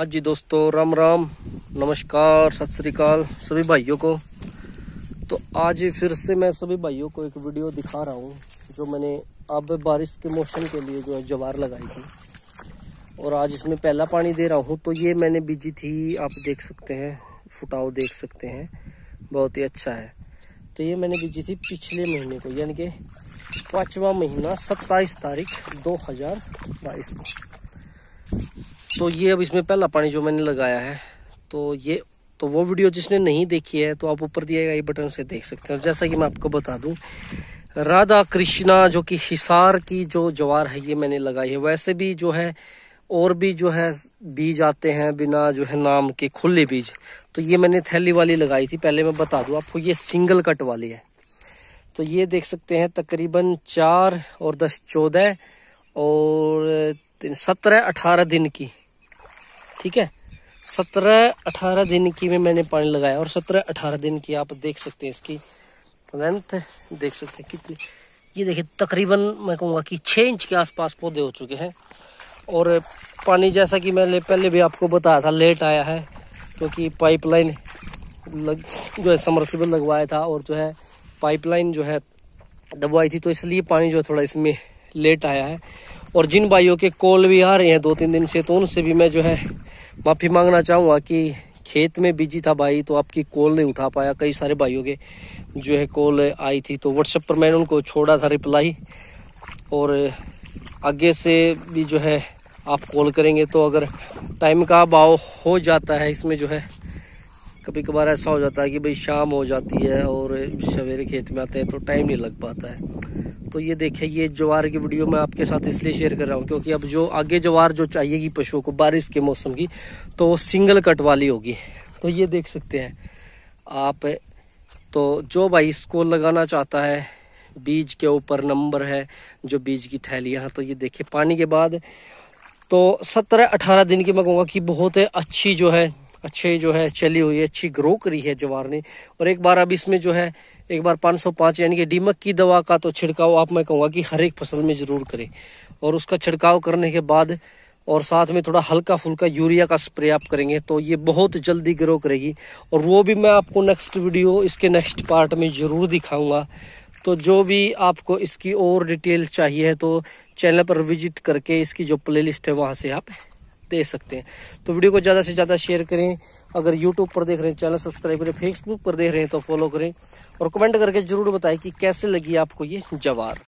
हाँ जी दोस्तों, राम राम, नमस्कार, सत श्री अकाल सभी भाइयों को। तो आज फिर से मैं सभी भाइयों को एक वीडियो दिखा रहा हूँ जो मैंने अब बारिश के मौसम के लिए जो है ज्वार लगाई थी और आज इसमें पहला पानी दे रहा हूँ। तो ये मैंने बीजी थी, आप देख सकते हैं, फुटाव देख सकते हैं, बहुत ही अच्छा है। तो ये मैंने बीजी थी पिछले महीने को, यानी कि 5वां महीना 27 तारीख 2022 को। तो ये अब इसमें पहला पानी जो मैंने लगाया है, तो वो वीडियो जिसने नहीं देखी है तो आप ऊपर दिए गए बटन से देख सकते हैं। और जैसा कि मैं आपको बता दूं, राधा कृष्णा जो कि हिसार की जो ज्वार है ये मैंने लगाई है। वैसे भी जो है और भी जो है बीज आते हैं बिना जो है नाम के, खुले बीज। तो ये मैंने थैली वाली लगाई थी, पहले मैं बता दूं आपको, ये सिंगल कट वाली है। तो ये देख सकते हैं तकरीबन 4 और 10 14 और 17-18 दिन की, ठीक है, 17-18 दिन की में मैंने पानी लगाया। और 17-18 दिन की आप देख सकते हैं, इसकी लेंथ देख सकते हैं कितनी। ये देखिए तकरीबन मैं कहूँगा कि 6 इंच के आसपास पौधे हो चुके हैं। और पानी जैसा कि मैंने पहले भी आपको बताया था, लेट आया है क्योंकि पाइपलाइन जो है समरसिबल लगवाया था और जो है पाइपलाइन जो है दबवाई थी, तो इसलिए पानी जो है थोड़ा इसमें लेट आया है। और जिन भाइयों के कॉल भी आ रहे हैं 2-3 दिन से, तो उनसे भी मैं जो है माफी मांगना चाहूंगा कि खेत में बिजी था भाई, तो आपकी कॉल नहीं उठा पाया। कई सारे भाइयों के जो है कॉल आई थी, तो व्हाट्सएप पर मैंने उनको छोड़ा था रिप्लाई। और आगे से भी जो है आप कॉल करेंगे तो अगर टाइम का अभाव हो जाता है इसमें, जो है कभी कभार ऐसा हो जाता है कि भाई शाम हो जाती है और सवेरे खेत में आते हैं तो टाइम नहीं लग पाता है। तो ये देखिए, ये ज्वार की वीडियो मैं आपके साथ इसलिए शेयर कर रहा हूँ क्योंकि अब जो आगे ज्वार जो चाहिएगी पशुओं को बारिश के मौसम की, तो वो सिंगल कट वाली होगी। तो ये देख सकते हैं आप। तो जो भाई इसको लगाना चाहता है, बीज के ऊपर नंबर है जो बीज की थैलियां, तो ये देखिए पानी के बाद तो 17-18 दिन की मैं कहूँगा कि बहुत अच्छी जो है, अच्छे जो है चली हुई है, अच्छी ग्रो करी है ज्वार ने। और एक बार अब इसमें जो है एक बार 505 यानी कि दीमक की दवा का तो छिड़काव आप मैं कहूँगा कि हर एक फसल में जरूर करें। और उसका छिड़काव करने के बाद और साथ में थोड़ा हल्का फुल्का यूरिया का स्प्रे आप करेंगे तो ये बहुत जल्दी ग्रो करेगी। और वो भी मैं आपको नेक्स्ट वीडियो, इसके नेक्स्ट पार्ट में जरूर दिखाऊंगा। तो जो भी आपको इसकी और डिटेल चाहिए तो चैनल पर विजिट करके इसकी जो प्लेलिस्ट है वहां से आप दे सकते हैं। तो वीडियो को ज्यादा से ज्यादा शेयर करें। अगर यूट्यूब पर देख रहे हैं चैनल सब्सक्राइब करें, फेसबुक पर देख रहे हैं तो फॉलो करें और कमेंट करके जरूर बताएं कि कैसे लगी आपको ये ज्वार।